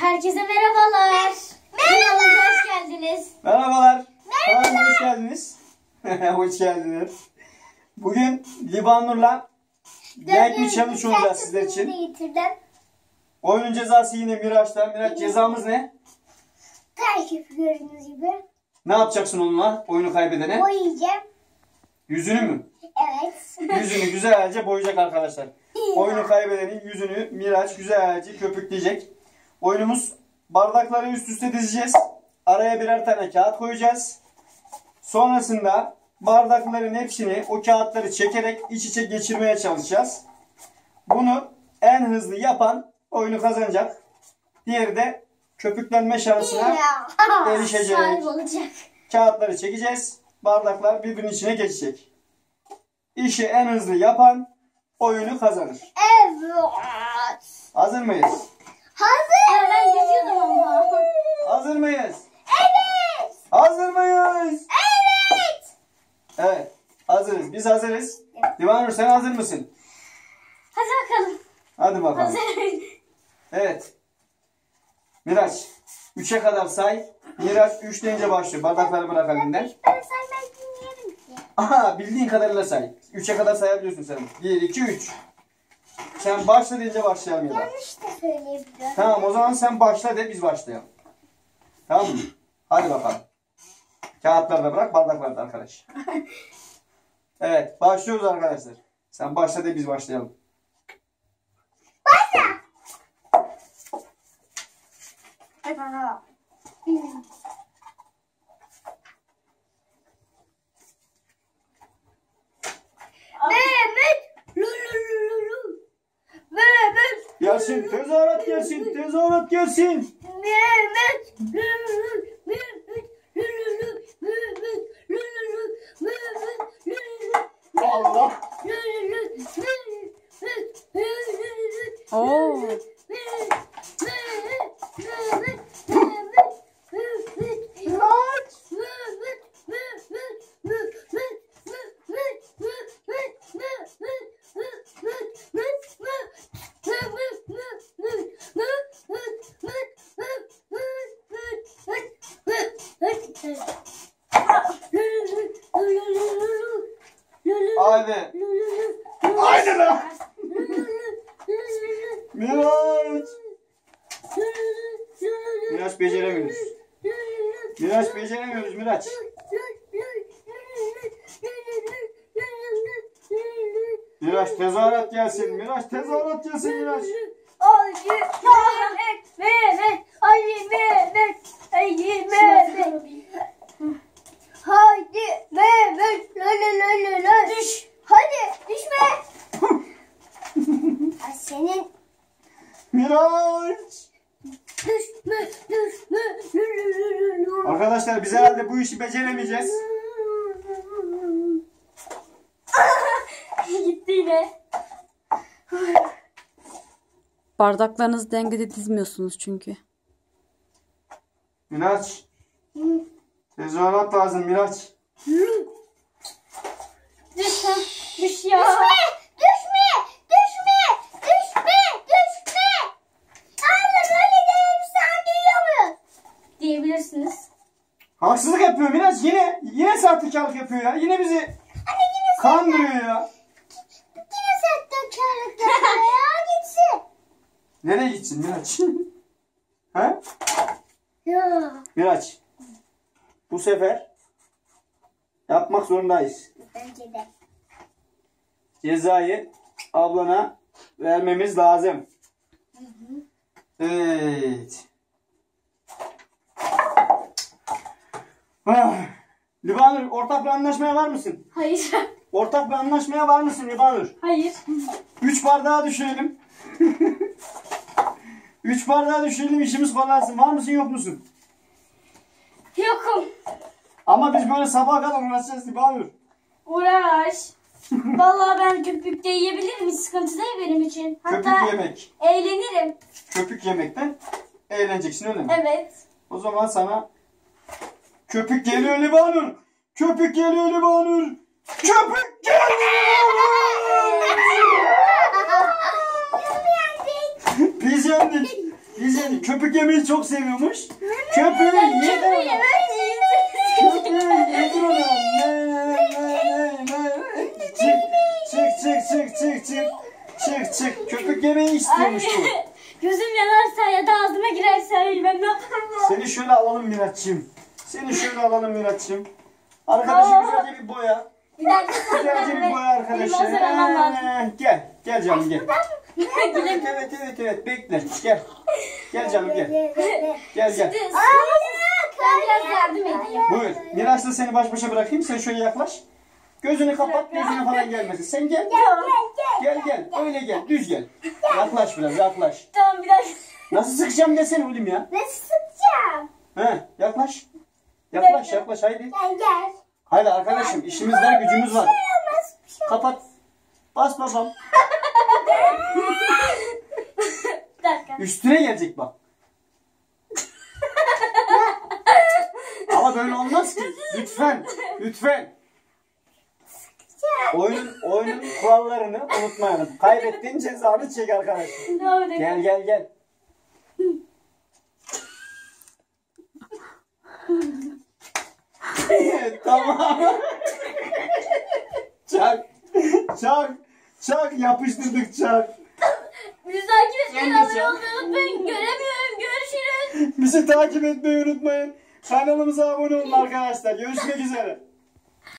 Herkese merhabalar. Merhaba. Hoş geldiniz. Merhabalar. Merhaba. Hoş geldiniz. Hoş geldiniz. Bugün Libanur'la renkli challenge olacağız sizler için. Oyunun cezası yine Miraç'ta. Miraç, cezamız ne? Takip gördüğünüz gibi. Ne yapacaksın onunla oyunu kaybedene? Boyayacağım. Yüzünü mü? Evet. Yüzünü güzelce boyayacak arkadaşlar. Oyunu kaybedenin yüzünü Miraç güzelce köpükleyecek. Oyunumuz, bardakları üst üste dizeceğiz. Araya birer tane kağıt koyacağız. Sonrasında bardakların hepsini, o kağıtları çekerek iç içe geçirmeye çalışacağız. Bunu en hızlı yapan oyunu kazanacak. Diğeri de köpüklenme şansına erişecek. Sahip olacak. Kağıtları çekeceğiz. Bardaklar birbirinin içine geçecek. İşi en hızlı yapan oyunu kazanır. Evet. Hazır mıyız? Hazır. Ben yazıyordum ama. Hazır mıyız? Evet. Hazır mıyız? Evet. Evet. Hazırız. Biz hazırız. Livanur, sen hazır mısın? Hadi bakalım. Hadi bakalım. Hazır. Evet. Miraç, 3'e kadar say. Miraç 3 deyince başlıyor. Bardakları bırak elinden. Ben saymayı bilmiyorum ki. Aha, bildiğin kadarıyla say. 3'e kadar sayabiliyorsun sen. 1, 2, 3. Sen başla deyince başlayalım ya da. Yanlış da söyleyebilirim. Tamam, o zaman sen başla de biz başlayalım. Tamam mı? Hadi bakalım. Kağıtları da bırak, bardakları da arkadaş. Evet, başlıyoruz arkadaşlar. Sen başla de biz başlayalım. Başla. Mehmet. Mehmet. Gelsin, tezahürat gelsin, tezahürat gelsin. Mehmet. Allah. Oo. Haydi. Haydi be. Miraç. Miraç beceremiyoruz. Miraç beceremiyoruz Miraç. Miraç tezahürat gelsin. Miraç tezahürat gelsin Miraç. Ali Mehmet, Mehmet, Ali Mehmet, Ali Mehmet. Haydi Mehmet, la la la la la. Düş. Hadi düşme. Ay senin Miraç. düşme, düşme. Arkadaşlar biz herhalde bu işi beceremeyeceğiz. Gitti yine. Bardaklarınızı dengede dizmiyorsunuz çünkü. Miraç. Tezahürat lazım Miraç. Düş, düş ya. Diyebilirsiniz. Haksızlık yapıyor Miraç. Yine sahtekarlık yapıyor ya. Yine bizi kandırıyor ya. Yine sahtekarlık yapıyor ya, gitsin. Nereye gitsin Miraç? He? Ya. Miraç. Bu sefer yapmak zorundayız. Bence de. Cezayı ablana vermemiz lazım. Evet. Libanur, ortak bir anlaşmaya var mısın? Hayır. Ortak bir anlaşmaya var mısın Libanur? Hayır. 3 bardağı düşürelim. 3 bardağı düşürelim, işimiz kolaysın. Var mısın yok musun? Yokum. Ama biz böyle sabaha kadar uğraşacağız Libanur. Uğraş. Vallahi ben köpükte yiyebilirim. Sıkıntı değil benim için. Köpük Hatta yemek. eğlenirim. Köpük yemekten eğleneceksin öyle mi? Evet. O zaman sana köpük geliyor Libanur. Köpük geliyor Libanur. Köpük geliyor Libanur. Biz yendik. Güzel. Köpük yemeyi çok seviyormuş. Köpüğü yedir ona. Köpüğü yedir ona. Çık. Köpük yemeyi istiyormuş bu. Gözüm yanarsa ya da ağzıma girerse ben ne yaparım? Seni şöyle alalım Miraç'cığım. Arkadaşı güzelce bir boya. Bir dakika. Güzelce bir boya arkadaşı. hazırlamam lazım. Gel canım gel. Evet bekle. Gel canım gel. Gel. Ben biraz yardım edeyim. Buyur. Miraç'la seni baş başa bırakayım. Sen şöyle yaklaş. Gözünü kapat. Gözüne falan gelmesin. Sen gel. Gel. Öyle gel. Düz gel. Yaklaş biraz yaklaş. Tamam bir dakika. Nasıl sıkacağım desene oğlum ya. Nasıl sıkacağım? He yaklaş. Yaklaş haydi. Gel. Haydi arkadaşım işimiz var gücümüz var. Kapat. Bas babam. Bir dakika. Üstüne gelecek bak. Ama böyle olmaz ki. Lütfen. Oyunun kurallarını unutmayalım. Kaybettiğin cezanı çek arkadaşım. Devam edelim. Gel. Tamam. Çak yapıştırdık çak. Bizi takip etmeyi Sen de abone çak. olmayı unutmayın. Göremiyorum. Görüşürüz. Bizi takip etmeyi unutmayın. Kanalımıza abone olun arkadaşlar. Görüşmek üzere.